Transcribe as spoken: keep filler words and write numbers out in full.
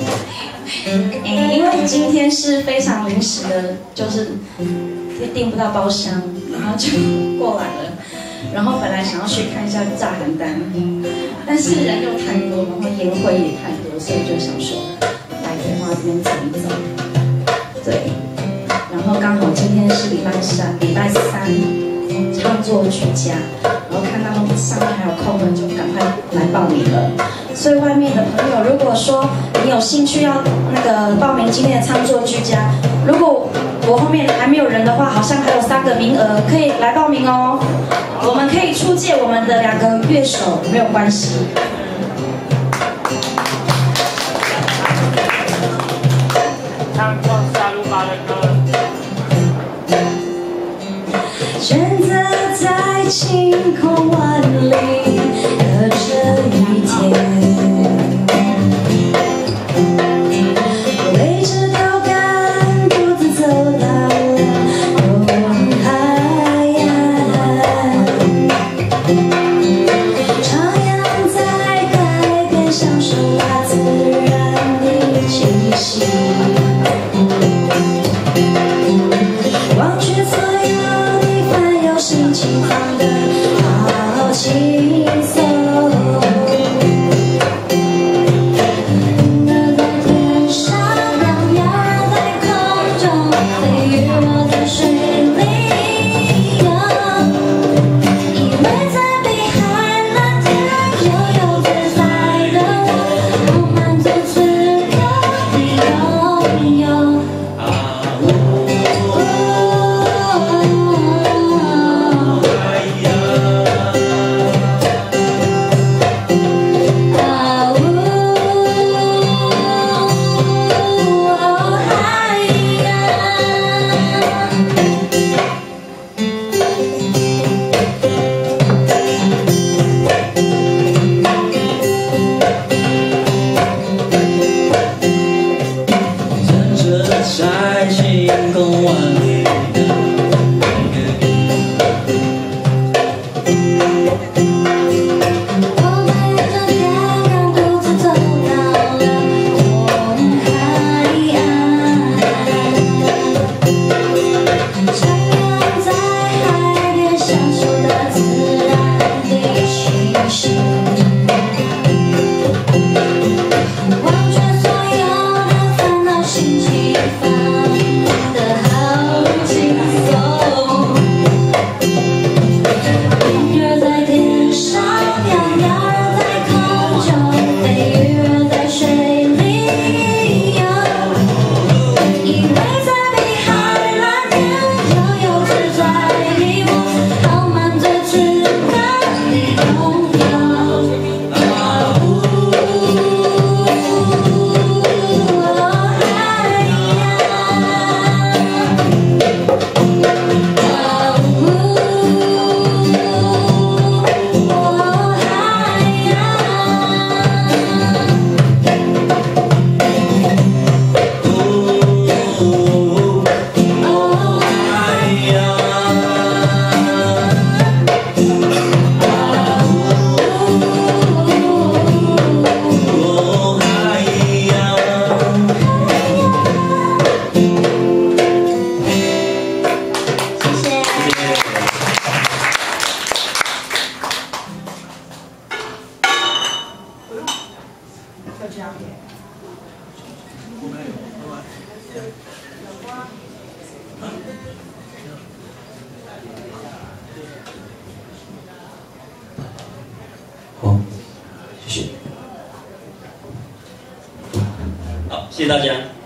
欸，因为今天是非常临时的，就是订不到包厢，然后就过来了。然后本来想要去看一下炸邯郸，但是人又太多，然后烟灰也太多，所以就想说来葵花这边走一走。对，然后刚好今天是礼拜三，礼拜三创作居家，然后看到上面还有空的，就赶快来报名了。所以外面的朋友，如果说你有兴趣要那个报名今天的创作居家，如果我后面还没有人的话，好像还有三个名额可以来报名哦。我们可以出借我们的两个乐手，没有关系。 唱过沙鲁巴的歌。 选择在晴空万里的这一天。 在晴空万里的一个我背着天空独自走到了红海岸，徜徉在海边，享受大自然的讯息，忘却所有的烦恼心情。 好，谢谢。好，谢谢大家。